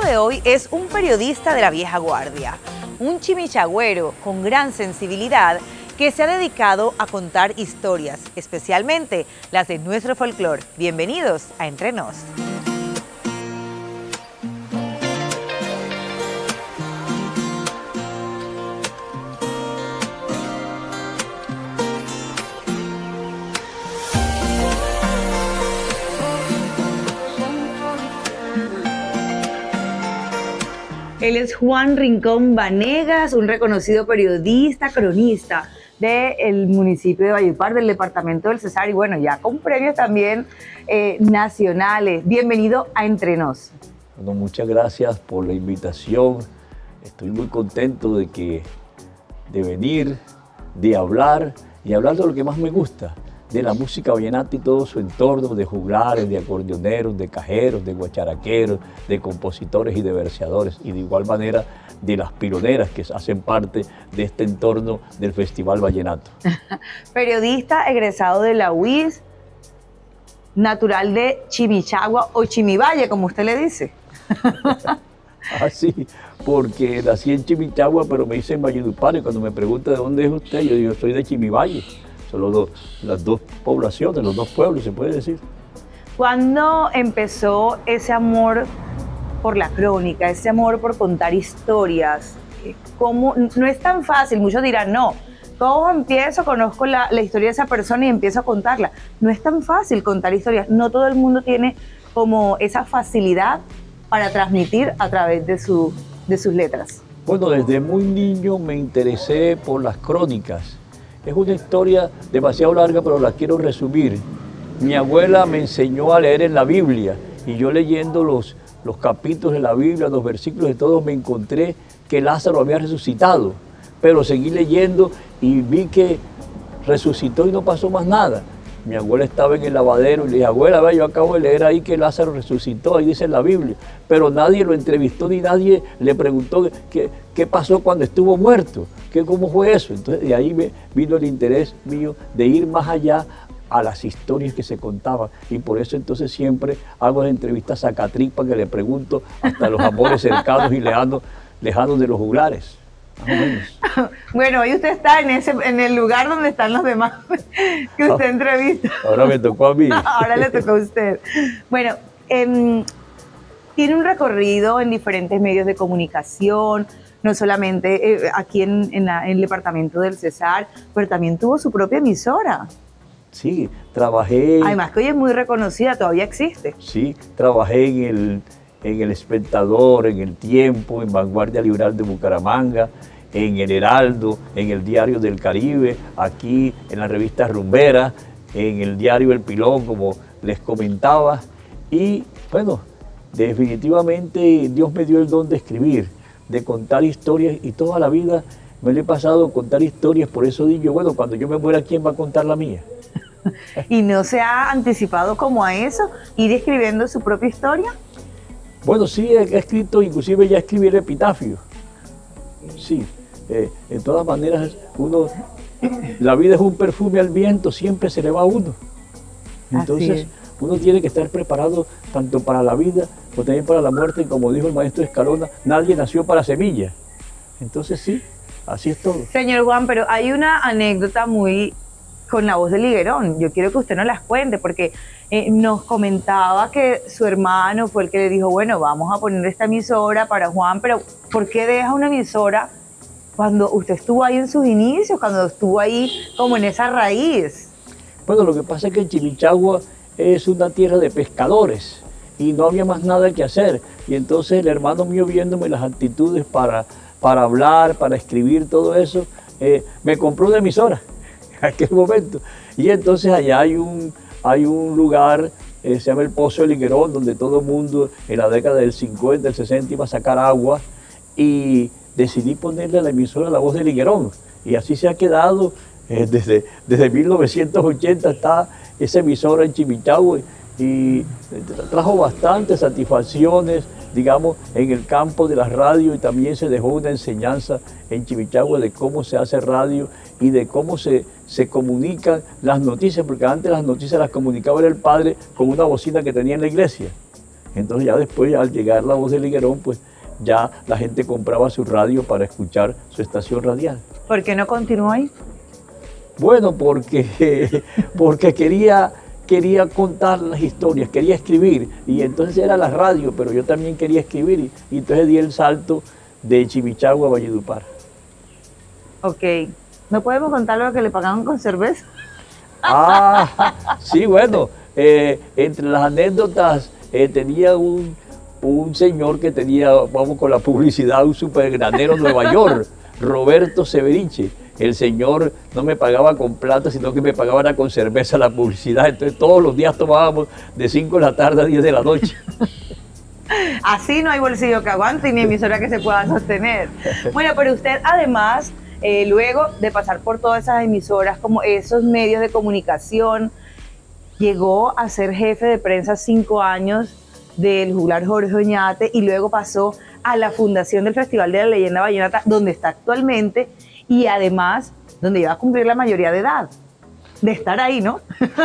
de hoy es un periodista de la vieja guardia, un chimichagüero con gran sensibilidad que se ha dedicado a contar historias, especialmente las de nuestro folclore. Bienvenidos a Entre Nos. Él es Juan Rincón Vanegas, un reconocido periodista, cronista del municipio de Valledupar, del departamento del Cesar, y bueno, ya con premios también nacionales. Bienvenido a Entre Nos. Bueno, muchas gracias por la invitación. Estoy muy contento de venir, de hablar y hablar de lo que más me gusta, de la música vallenata y todo su entorno, de juglares, de acordeoneros, de cajeros, de guacharaqueros, de compositores y de verseadores, y de igual manera de las pironeras que hacen parte de este entorno del Festival Vallenato. Periodista egresado de la UIS, natural de Chimichagua o Chimivalle, como usted le dice. Ah, sí, porque nací en Chimichagua, pero me dicen Valledupar, y cuando me preguntan de dónde es usted, yo digo, soy de Chimivalle. Son las dos poblaciones, los dos pueblos, se puede decir. ¿Cuándo empezó ese amor por la crónica, ese amor por contar historias? ¿Cómo? No es tan fácil, muchos dirán, no, ¿cómo empiezo? Conozco la historia de esa persona y empiezo a contarla. No es tan fácil contar historias, no todo el mundo tiene como esa facilidad para transmitir a través de sus letras. Bueno, desde muy niño me interesé por las crónicas. Es una historia demasiado larga, pero la quiero resumir. Mi abuela me enseñó a leer en la Biblia y yo leyendo los capítulos de la Biblia, los versículos de todos, me encontré que Lázaro había resucitado. Pero seguí leyendo y vi que resucitó y no pasó más nada. Mi abuela estaba en el lavadero y le dije, abuela, ve, yo acabo de leer ahí que Lázaro resucitó, ahí dice en la Biblia. Pero nadie lo entrevistó ni nadie le preguntó qué pasó cuando estuvo muerto, cómo fue eso. Entonces de ahí vino el interés mío de ir más allá a las historias que se contaban. Y por eso entonces siempre hago las entrevistas a Catripa, que le pregunto hasta los amores cercanos y lejanos de los juglares. Bueno, hoy usted está en el lugar donde están los demás que usted entrevista. Ahora me tocó a mí. Ahora le tocó a usted. Bueno, tiene un recorrido en diferentes medios de comunicación, no solamente aquí en el departamento del Cesar, pero también tuvo su propia emisora. Sí, trabajé... Además que hoy es muy reconocida, todavía existe. Sí, trabajé en El Espectador, en El Tiempo, en Vanguardia Liberal de Bucaramanga, en El Heraldo, en el Diario del Caribe, aquí en la revista Rumbera, en el diario El Pilón, como les comentaba. Y bueno, definitivamente Dios me dio el don de escribir, de contar historias, y toda la vida me lo he pasado a contar historias. Por eso digo, bueno, cuando yo me muera, ¿quién va a contar la mía? ¿Y no se ha anticipado como a eso, ir escribiendo su propia historia? Bueno, sí, he escrito, inclusive ya escribí el epitafio. Sí, de todas maneras, la vida es un perfume al viento, siempre se le va a uno. Entonces, uno tiene que estar preparado tanto para la vida como también para la muerte, y como dijo el maestro Escalona, nadie nació para semilla. Entonces sí, así es todo. Señor Juan, pero hay una anécdota muy con la voz de Liguerón. Yo quiero que usted nos las cuente, porque nos comentaba que su hermano fue el que le dijo, bueno, vamos a poner esta emisora para Juan, pero ¿por qué deja una emisora cuando usted estuvo ahí en sus inicios, cuando estuvo ahí como en esa raíz? Bueno, lo que pasa es que Chimichagua es una tierra de pescadores y no había más nada que hacer. Y entonces el hermano mío, viéndome las actitudes para hablar, para escribir, todo eso, me compró una emisora en aquel momento. Y entonces allá hay un lugar, se llama el Pozo de Liguerón, donde todo el mundo en la década del 50, del 60 iba a sacar agua, y decidí ponerle a la emisora La Voz de Liguerón. Y así se ha quedado desde 1980 está esa emisora en Chimichagua, y trajo bastantes satisfacciones, digamos, en el campo de la radio, y también se dejó una enseñanza en Chimichagua de cómo se hace radio y de cómo se comunican las noticias, porque antes las noticias las comunicaba el padre con una bocina que tenía en la iglesia. Entonces ya después, al llegar La Voz del Higuerón, pues ya la gente compraba su radio para escuchar su estación radial. ¿Por qué no continuó ahí? Bueno, porque quería contar las historias, quería escribir, y entonces era la radio, pero yo también quería escribir, y entonces di el salto de Chimichagua a Valledupar. Ok. ¿No podemos contar lo que le pagaban con cerveza? Ah, sí, bueno, entre las anécdotas tenía un señor que tenía, vamos con la publicidad, un supergranero en Nueva York, Roberto Severiche. El señor no me pagaba con plata, sino que me pagaba con cerveza la publicidad. Entonces todos los días tomábamos de 5 de la tarde a 10 de la noche. Así no hay bolsillo que aguante ni emisora que se pueda sostener. Bueno, pero usted además, luego de pasar por todas esas emisoras, como esos medios de comunicación, llegó a ser jefe de prensa 5 años del juglar Jorge Oñate y luego pasó a la fundación del Festival de la Leyenda Vallenata, donde está actualmente, y además donde iba a cumplir la mayoría de edad de estar ahí, ¿no?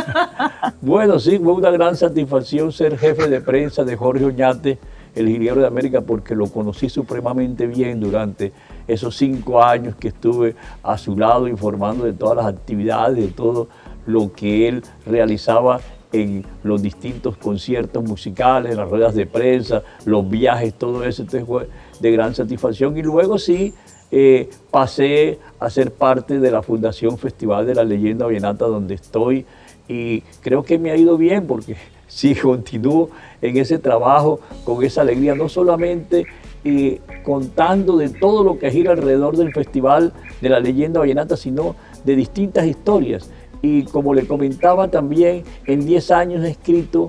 Bueno, sí, fue una gran satisfacción ser jefe de prensa de Jorge Oñate, el jilguero de América, porque lo conocí supremamente bien durante esos 5 años que estuve a su lado informando de todas las actividades, de todo lo que él realizaba en los distintos conciertos musicales, en las ruedas de prensa, los viajes, todo eso. Entonces fue de gran satisfacción. Y luego sí, pasé a ser parte de la Fundación Festival de la Leyenda Vallenata, donde estoy, y creo que me ha ido bien porque sí continúo en ese trabajo con esa alegría, no solamente contando de todo lo que gira alrededor del Festival de la Leyenda Vallenata, sino de distintas historias. Y como le comentaba también, en 10 años he escrito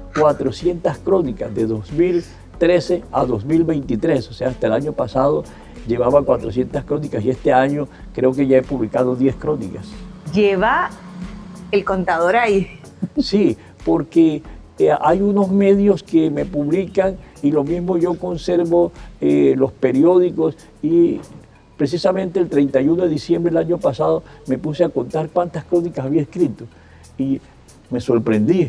400 crónicas, de 2013 a 2023, o sea, hasta el año pasado llevaba 400 crónicas y este año creo que ya he publicado 10 crónicas. Lleva el contador ahí. Sí, porque hay unos medios que me publican y lo mismo yo conservo los periódicos, y precisamente el 31 de diciembre del año pasado me puse a contar cuántas crónicas había escrito y me sorprendí.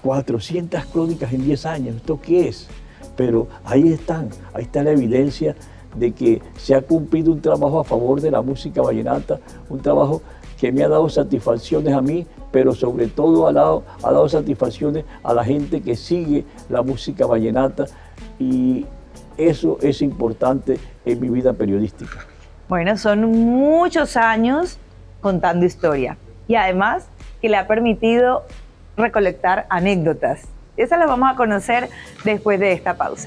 400 crónicas en 10 años, ¿esto qué es? Pero ahí está la evidencia de que se ha cumplido un trabajo a favor de la música vallenata, un trabajo que me ha dado satisfacciones a mí, pero sobre todo ha dado satisfacciones a la gente que sigue la música vallenata, y eso es importante en mi vida periodística. Bueno, son muchos años contando historia y además que le ha permitido recolectar anécdotas. Esas las vamos a conocer después de esta pausa.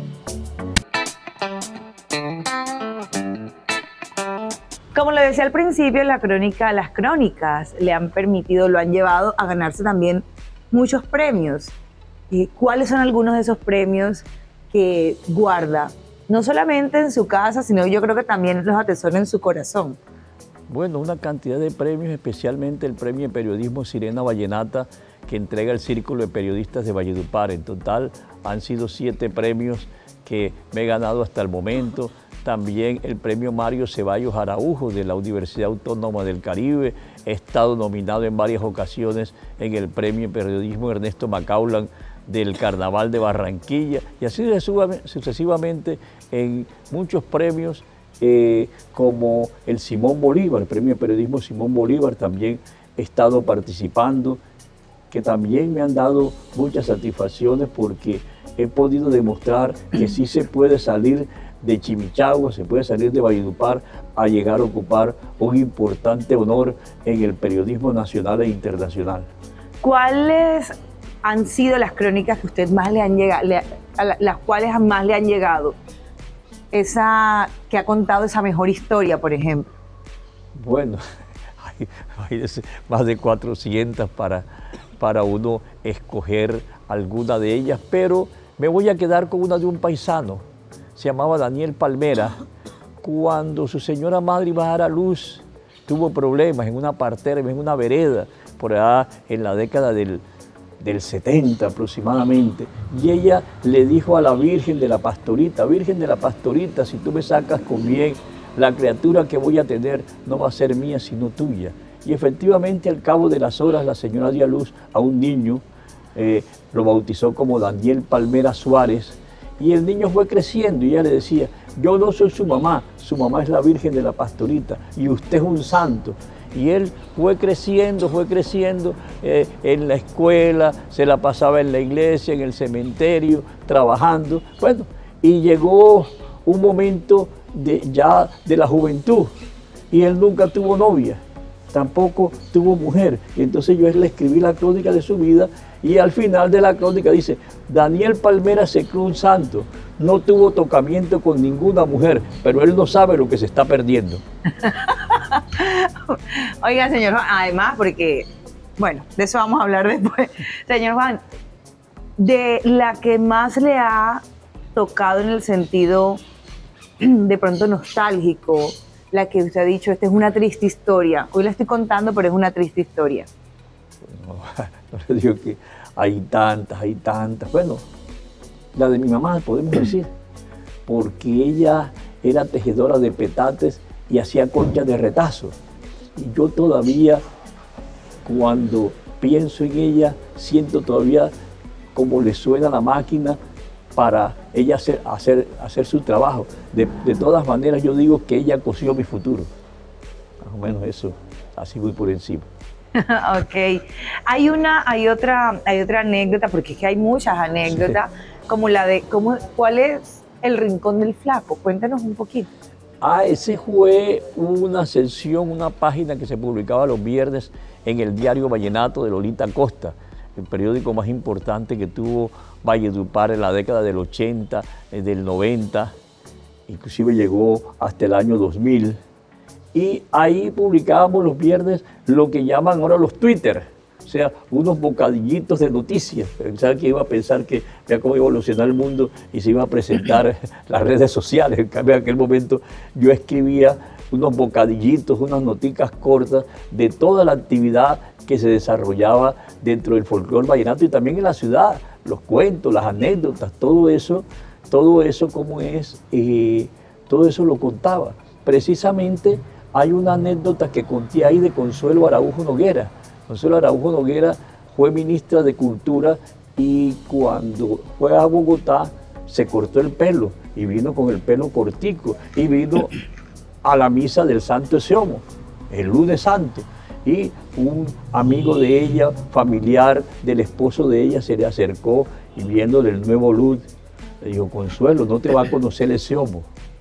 Como lo decía al principio, las crónicas le han permitido, lo han llevado a ganarse también muchos premios. ¿Cuáles son algunos de esos premios que guarda? No solamente en su casa, sino yo creo que también los atesora en su corazón. Bueno, una cantidad de premios, especialmente el premio de periodismo Sirena Vallenata que entrega el Círculo de Periodistas de Valledupar. En total han sido 7 premios que me he ganado hasta el momento. También el premio Mario Ceballos Araujo de la Universidad Autónoma del Caribe. He estado nominado en varias ocasiones en el premio Periodismo Ernesto Macaulan del Carnaval de Barranquilla, y así sucesivamente en muchos premios como el Simón Bolívar, el premio de periodismo Simón Bolívar, también he estado participando, que también me han dado muchas satisfacciones porque he podido demostrar que sí se puede salir de Chimichagua, se puede salir de Valledupar a llegar a ocupar un importante honor en el periodismo nacional e internacional. ¿Cuáles han sido las crónicas que usted más le han llegado, las cuales más le han llegado? Esa que ha contado esa mejor historia, por ejemplo. Bueno, hay más de 400 para uno escoger alguna de ellas, pero me voy a quedar con una de un paisano. Se llamaba Daniel Palmera. Cuando su señora madre iba a dar a luz, tuvo problemas en una partera, en una vereda, por allá en la década del 70 aproximadamente, y ella le dijo a la Virgen de la Pastorita: Virgen de la Pastorita, si tú me sacas con bien, la criatura que voy a tener no va a ser mía sino tuya. Y efectivamente al cabo de las horas la señora dio a luz a un niño lo bautizó como Daniel Palmera Suárez, y el niño fue creciendo y ella le decía, yo no soy su mamá es la Virgen de la Pastorita y usted es un santo. Y él fue creciendo en la escuela, se la pasaba en la iglesia, en el cementerio, trabajando. Bueno, y llegó un momento ya de la juventud y él nunca tuvo novia, tampoco tuvo mujer. Y entonces yo le escribí la crónica de su vida y al final de la crónica dice, Daniel Palmera se cree un santo, no tuvo tocamiento con ninguna mujer, pero él no sabe lo que se está perdiendo. Oiga, señor Juan, además, porque, bueno, de eso vamos a hablar después. Señor Juan, de la que más le ha tocado en el sentido de pronto nostálgico, la que usted ha dicho, esta es una triste historia. Hoy la estoy contando, pero es una triste historia. No le digo que hay tantas. Bueno, la de mi mamá, podemos decir, porque ella era tejedora de petates y hacía conchas de retazo. Y yo todavía, cuando pienso en ella, siento todavía cómo le suena la máquina para ella hacer su trabajo. De todas maneras, yo digo que ella cosió mi futuro. Más o menos eso, así voy por encima. Ok. Hay otra anécdota, porque es que hay muchas anécdotas, sí, como la de cuál es el Rincón del Flaco. Cuéntanos un poquito. Ese fue una sección, una página que se publicaba los viernes en el diario Vallenato de Lolita Costa, el periódico más importante que tuvo Valledupar en la década del 80, del 90, inclusive llegó hasta el año 2000. Y ahí publicábamos los viernes lo que llaman ahora los Twitter, o sea, unos bocadillitos de noticias. Pensaba que iba a pensar que vea cómo evolucionaba el mundo y se iba a presentar las redes sociales. En cambio, en aquel momento yo escribía unos bocadillitos, unas noticas cortas de toda la actividad que se desarrollaba dentro del folclore vallenato y también en la ciudad, los cuentos, las anécdotas, todo eso cómo es, todo eso lo contaba. Precisamente hay una anécdota que conté ahí de Consuelo Araujo Noguera. Consuelo Araujo Noguera fue ministra de Cultura y cuando fue a Bogotá se cortó el pelo y vino con el pelo cortico y vino a la misa del Santo Esiomo, el lunes santo. Y un amigo de ella, familiar del esposo de ella, se le acercó y viéndole el nuevo look, le dijo, Consuelo, no te va a conocer el Esiomo.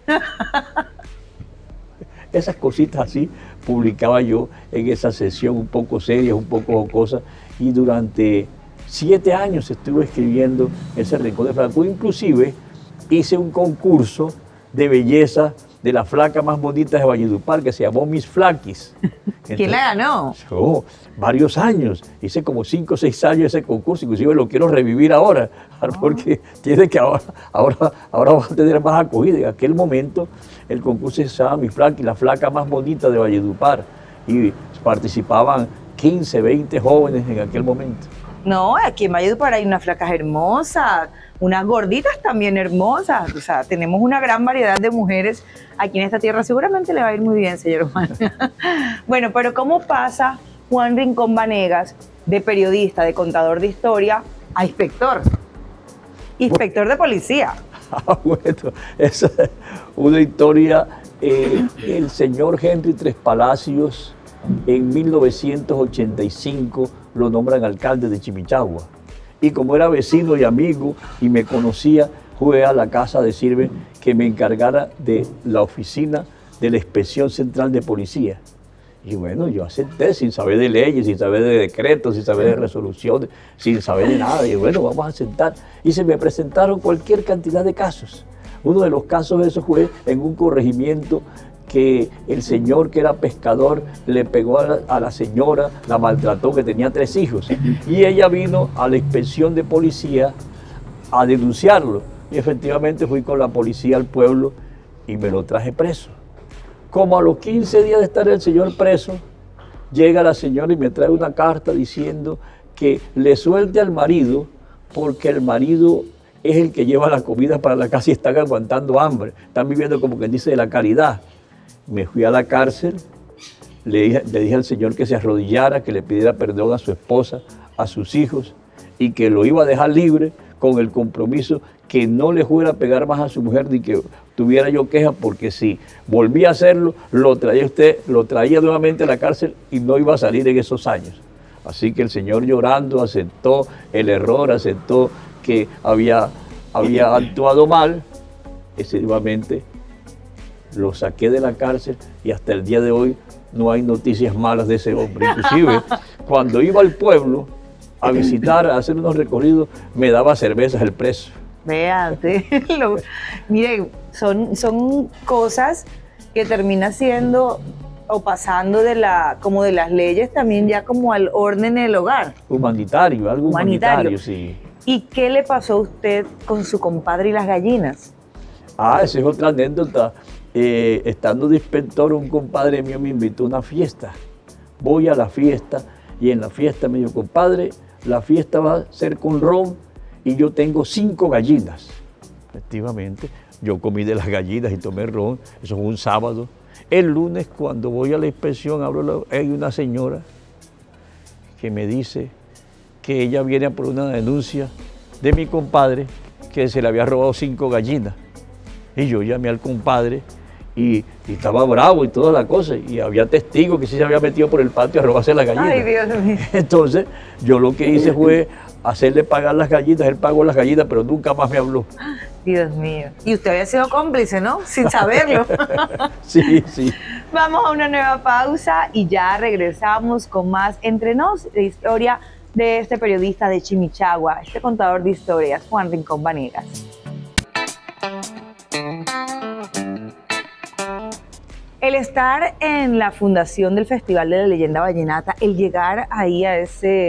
Esas cositas así publicaba yo en esa sesión un poco seria, un poco jocosa, y durante 7 años estuve escribiendo ese Rincón del Flaco. Inclusive hice un concurso de belleza de la flaca más bonita de Valledupar, que se llamó Miss Flaquis. ¿Quién la ganó? Yo, varios años, hice como 5 o 6 años ese concurso, inclusive lo quiero revivir ahora, porque tiene que ahora va a tener más acogida. En aquel momento el concurso se llamaba Miss Flaquis, la flaca más bonita de Valledupar, y participaban 15, 20 jóvenes en aquel momento. No, aquí en Valledupar hay unas flacas hermosas, unas gorditas también hermosas. O sea, tenemos una gran variedad de mujeres aquí en esta tierra. Seguramente le va a ir muy bien, señor Juan. Bueno, pero ¿cómo pasa Juan Rincón Vanegas de periodista, de contador de historia, a inspector? Inspector de policía. Bueno, esa es una historia. El señor Henry Tres Palacios en 1985 lo nombran alcalde de Chimichagua. Y como era vecino y amigo y me conocía, fue a la casa a decirme que me encargara de la oficina de la Inspección Central de Policía. Y bueno, yo acepté sin saber de leyes, sin saber de decretos, sin saber de resoluciones, sin saber de nada. Y bueno, vamos a aceptar. Y se me presentaron cualquier cantidad de casos. Uno de los casos de esos fue en un corregimiento que el señor que era pescador le pegó a la señora, la maltrató, que tenía 3 hijos. Y ella vino a la inspección de policía a denunciarlo. Y efectivamente fui con la policía al pueblo y me lo traje preso. Como a los 15 días de estar el señor preso, llega la señora y me trae una carta diciendo que le suelte al marido porque el marido es el que lleva la comida para la casa y están aguantando hambre. Están viviendo, como quien dice, de la caridad. Me fui a la cárcel, le dije al señor que se arrodillara, que le pidiera perdón a su esposa, a sus hijos, y que lo iba a dejar libre con el compromiso que no le fuera a pegar más a su mujer ni que tuviera yo queja, porque si volvía a hacerlo, lo traía nuevamente a la cárcel y no iba a salir en esos años. Así que el señor, llorando, aceptó el error, aceptó que había actuado mal. Efectivamente lo saqué de la cárcel y hasta el día de hoy no hay noticias malas de ese hombre. Inclusive cuando iba al pueblo a visitar, a hacer unos recorridos, me daba cervezas el preso. Vean, miren, son cosas que termina siendo o pasando como de las leyes también ya como al orden del hogar. Humanitario, algo humanitario, sí. ¿Y qué le pasó a usted con su compadre y las gallinas? Esa es otra anécdota. Estando de inspector, un compadre mío me invitó a una fiesta. Voy a la fiesta y en la fiesta me dijo, compadre, la fiesta va a ser con ron y yo tengo 5 gallinas. Efectivamente, yo comí de las gallinas y tomé ron, eso fue un sábado. El lunes, cuando voy a la inspección, hay una señora que me dice que ella viene por una denuncia de mi compadre que se le había robado 5 gallinas. Y yo llamé al compadre y estaba bravo y toda la cosa, y había testigos que sí se había metido por el patio a robarse las gallinas. Ay, Dios mío. Entonces, yo lo que hice fue hacerle pagar las gallinas, él pagó las gallinas, pero nunca más me habló. Dios mío. Y usted había sido cómplice, ¿no? Sin saberlo. Sí, sí. Vamos a una nueva pausa y ya regresamos con más Entre Nos, de historia de este periodista de Chimichagua, este contador de historias, Juan Rincón Vanegas. El estar en la fundación del Festival de la Leyenda Vallenata, el llegar ahí a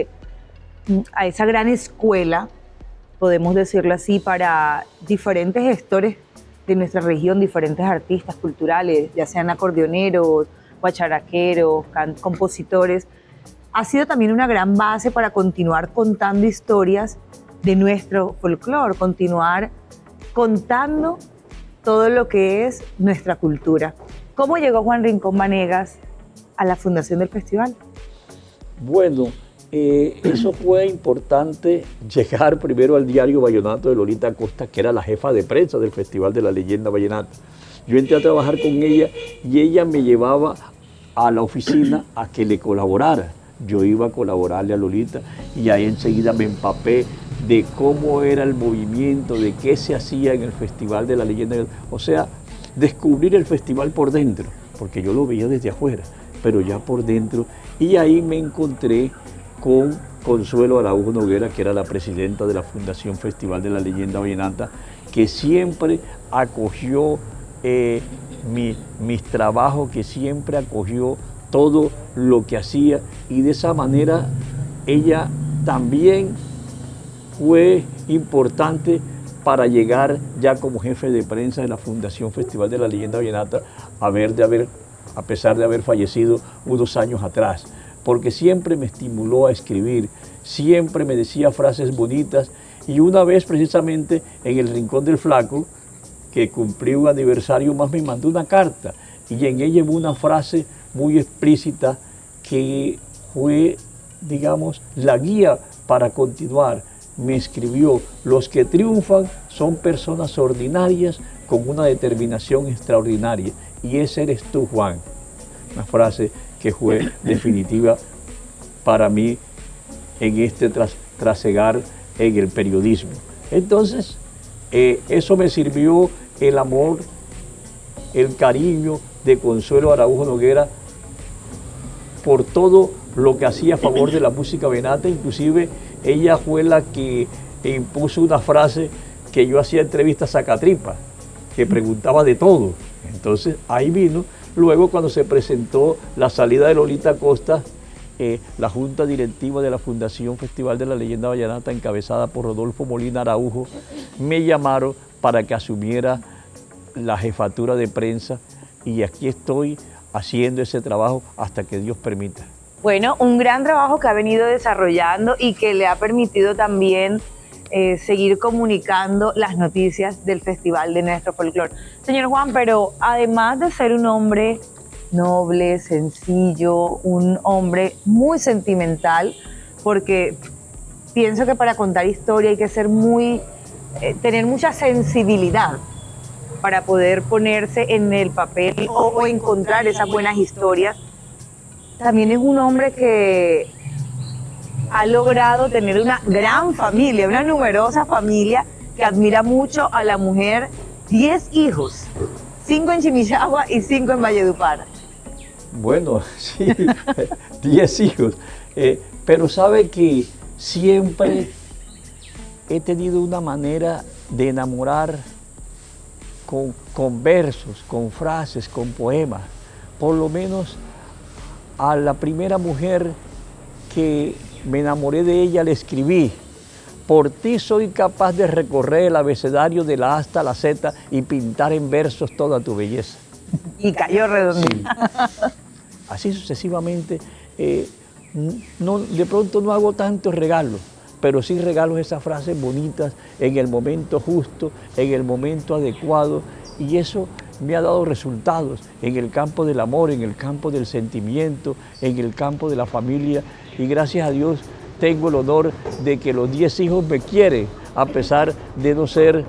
esa gran escuela, podemos decirlo así, para diferentes gestores de nuestra región, diferentes artistas culturales, ya sean acordeoneros, guacharaqueros, compositores, ha sido también una gran base para continuar contando historias de nuestro folclore, continuar contando todo lo que es nuestra cultura. ¿Cómo llegó Juan Rincón Vanegas a la fundación del festival? Bueno, eso fue importante, llegar primero al diario Vallenato de Lolita Acosta, que era la jefa de prensa del Festival de la Leyenda Vallenata. Yo entré a trabajar con ella y ella me llevaba a la oficina a que le colaborara. Yo iba a colaborarle a Lolita y ahí enseguida me empapé de cómo era el movimiento, de qué se hacía en el Festival de la Leyenda. O sea, descubrir el festival por dentro, porque yo lo veía desde afuera, pero ya por dentro. Y ahí me encontré con Consuelo Araújo Noguera, que era la presidenta de la Fundación Festival de la Leyenda Vallenata, que siempre acogió mis trabajos, que siempre acogió todo lo que hacía, y de esa manera ella también fue importante para llegar ya como jefe de prensa de la Fundación Festival de la Leyenda Vallenata, a pesar de haber fallecido unos años atrás, porque siempre me estimuló a escribir, siempre me decía frases bonitas, y una vez precisamente en el Rincón del Flaco, que cumplí un aniversario más, me mandó una carta, y en ella hubo una frase muy explícita que fue, digamos, la guía para continuar. Me escribió: los que triunfan son personas ordinarias con una determinación extraordinaria, y ese eres tú, Juan. Una frase que fue definitiva para mí en este trasegar en el periodismo. Entonces, eso me sirvió, el amor, el cariño de Consuelo Araújo Noguera por todo lo que hacía a favor de la música vallenata. Inclusive ella fue la que impuso una frase que yo hacía entrevistas a Catripa, que preguntaba de todo. Entonces ahí vino, luego cuando se presentó la salida de Lolita Acosta, la junta directiva de la Fundación Festival de la Leyenda Vallenata, encabezada por Rodolfo Molina Araujo, me llamaron para que asumiera la jefatura de prensa, y aquí estoy haciendo ese trabajo hasta que Dios permita. Bueno, un gran trabajo que ha venido desarrollando y que le ha permitido también seguir comunicando las noticias del Festival de nuestro folclore. Señor Juan, pero además de ser un hombre noble, sencillo, un hombre muy sentimental, porque pienso que para contar historia hay que ser tener mucha sensibilidad para poder ponerse en el papel o encontrar esas buenas historias. También es un hombre que ha logrado tener una gran familia, una numerosa familia que admira mucho a la mujer. 10 hijos, 5 en Chimichagua y 5 en Valledupar. Bueno, sí, 10 hijos. Pero sabe que siempre he tenido una manera de enamorar con versos, con frases, con poemas. Por lo menos a la primera mujer que me enamoré de ella le escribí: por ti soy capaz de recorrer el abecedario de la A hasta la Z y pintar en versos toda tu belleza. Y cayó redondito. Sí. Así sucesivamente. De pronto no hago tantos regalos, pero sí regalo esas frases bonitas en el momento justo, en el momento adecuado, y eso me ha dado resultados en el campo del amor, en el campo del sentimiento, en el campo de la familia, y gracias a Dios tengo el honor de que los 10 hijos me quieren, a pesar de no ser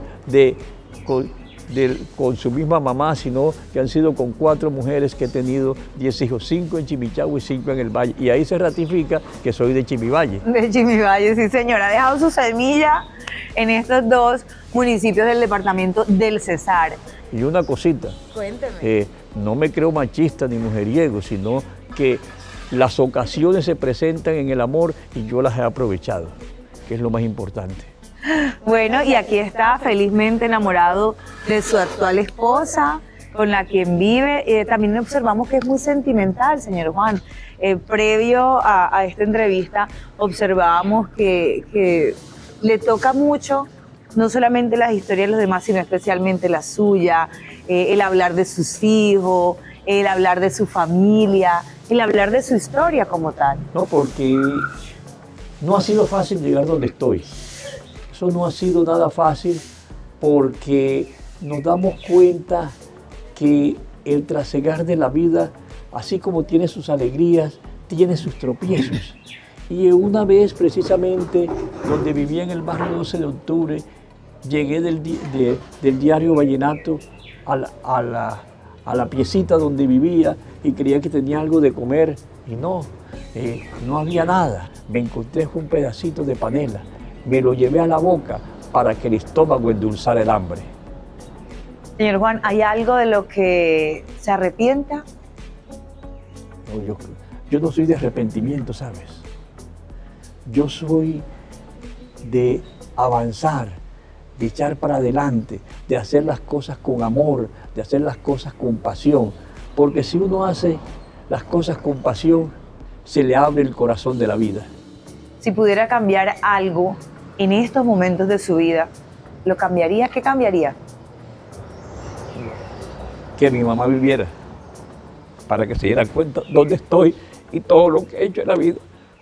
con su misma mamá, sino que han sido con 4 mujeres que he tenido 10 hijos, 5 en Chimichagua y 5 en el Valle. Y ahí se ratifica que soy de Chimivalle. De Chimivalle, sí señora. Ha dejado su semilla en estos 2 municipios del departamento del Cesar. Y una cosita. Cuénteme. No me creo machista ni mujeriego, sino que las ocasiones se presentan en el amor y yo las he aprovechado, que es lo más importante. Bueno, y aquí está felizmente enamorado de su actual esposa, con la quien vive. También observamos que es muy sentimental, señor Juan. Previo a esta entrevista observábamos que le toca mucho, no solamente las historias de los demás, sino especialmente la suya, el hablar de sus hijos, el hablar de su familia, el hablar de su historia como tal. No, porque no ha sido fácil llegar donde estoy. Eso no ha sido nada fácil porque nos damos cuenta que el trasegar de la vida, así como tiene sus alegrías, tiene sus tropiezos. Y una vez precisamente donde vivía en el barrio 12 de octubre, llegué del diario Vallenato a la piecita donde vivía y creía que tenía algo de comer y no había nada. Me encontré con un pedacito de panela, me lo llevé a la boca para que el estómago endulzara el hambre. Señor Juan, ¿hay algo de lo que se arrepienta? No, yo no soy de arrepentimiento, ¿sabes? Yo soy de avanzar, de echar para adelante, de hacer las cosas con amor, de hacer las cosas con pasión. Porque si uno hace las cosas con pasión, se le abre el corazón de la vida. Si pudiera cambiar algo en estos momentos de su vida, ¿lo cambiaría? ¿Qué cambiaría? Que mi mamá viviera, para que se diera cuenta dónde estoy y todo lo que he hecho en la vida.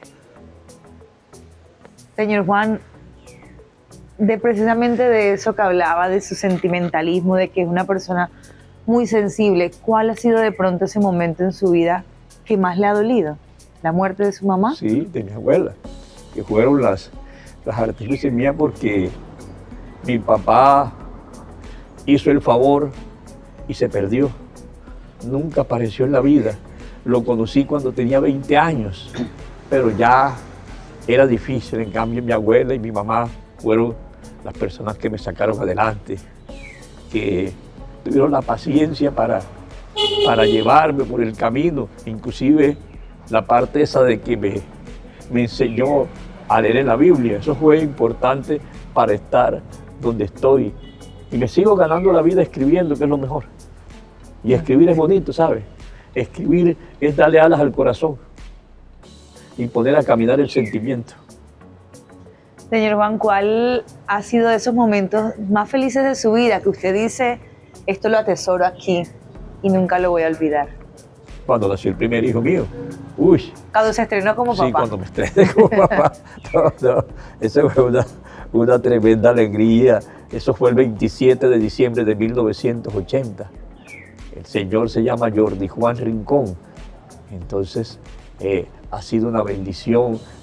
Señor Juan, precisamente de eso que hablaba, de su sentimentalismo, de que es una persona muy sensible, ¿cuál ha sido de pronto ese momento en su vida que más le ha dolido? ¿La muerte de su mamá? Sí, de mi abuela, que fueron las artífices mías porque mi papá hizo el favor y se perdió. Nunca apareció en la vida. Lo conocí cuando tenía 20 años, pero ya era difícil. En cambio, mi abuela y mi mamá fueron las personas que me sacaron adelante, que tuvieron la paciencia para llevarme por el camino, inclusive la parte esa de que me enseñó a leer en la Biblia. Eso fue importante para estar donde estoy. Y me sigo ganando la vida escribiendo, que es lo mejor. Y escribir es bonito, ¿sabes? Escribir es darle alas al corazón y poner a caminar el sentimiento. Señor Juan, ¿cuál ha sido de esos momentos más felices de su vida que usted dice, esto lo atesoro aquí y nunca lo voy a olvidar? Cuando nació el primer hijo mío. Uy. Cuando se estrenó como papá. Sí, cuando me estrené como papá. No, eso fue una tremenda alegría. Eso fue el 27 de diciembre de 1980. El señor se llama Jordi Juan Rincón. Entonces, ha sido una bendición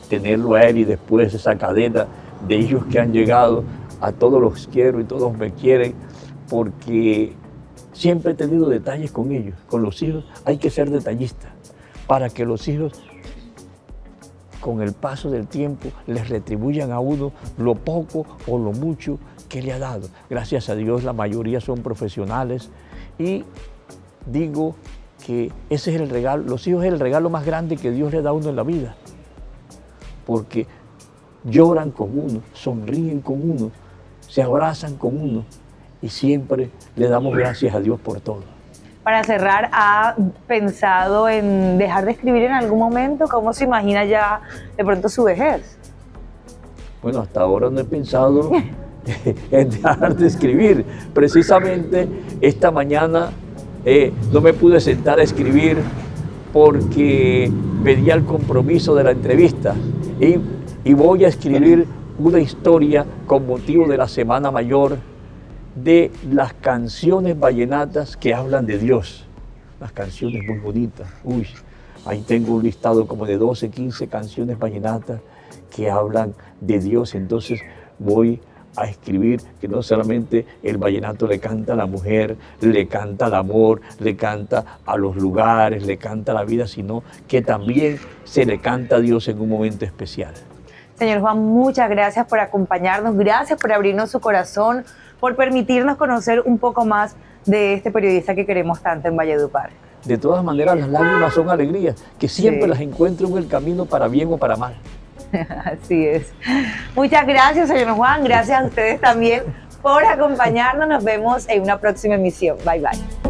tenerlo a él y después esa cadena de hijos que han llegado, a todos los quiero y todos me quieren, porque siempre he tenido detalles con ellos. Con los hijos hay que ser detallista para que los hijos, con el paso del tiempo, les retribuyan a uno lo poco o lo mucho que le ha dado. Gracias a Dios la mayoría son profesionales y digo que ese es el regalo, los hijos es el regalo más grande que Dios le da a uno en la vida, porque lloran con uno, sonríen con uno, se abrazan con uno y siempre le damos gracias a Dios por todo. Para cerrar, ¿ha pensado en dejar de escribir en algún momento? ¿Cómo se imagina ya de pronto su vejez? Bueno, hasta ahora no he pensado en dejar de escribir. Precisamente esta mañana no me pude sentar a escribir porque pedía el compromiso de la entrevista y voy a escribir una historia con motivo de la Semana Mayor de las canciones vallenatas que hablan de Dios. Las canciones muy bonitas. Uy, ahí tengo un listado como de 12, 15 canciones vallenatas que hablan de Dios. Entonces voy a escribir que no solamente el vallenato le canta a la mujer, le canta al amor, le canta a los lugares, le canta a la vida, sino que también se le canta a Dios en un momento especial. Señor Juan, muchas gracias por acompañarnos, gracias por abrirnos su corazón, por permitirnos conocer un poco más de este periodista que queremos tanto en Valledupar. De todas maneras, las lágrimas son alegrías, que siempre las encuentro en el camino para bien o para mal. Así es. Muchas gracias, señor Juan, gracias a ustedes también por acompañarnos, nos vemos en una próxima emisión. Bye, bye.